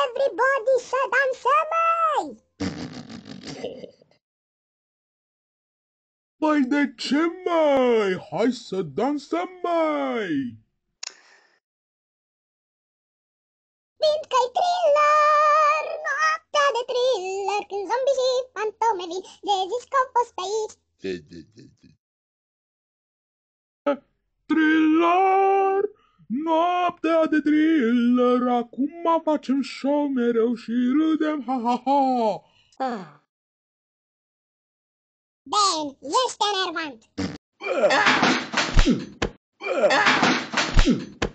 Everybody să dansăm, măi! Păi de ce, măi? Hai să dansăm, măi! Fiindcă-i thriller, noaptea de thriller, când zombii și fantome vin, de zici că au fost pe aici. Thriller, noaptea de thriller, acum facem show mereu și râdem, ha-ha-ha! Ben, ești enervant!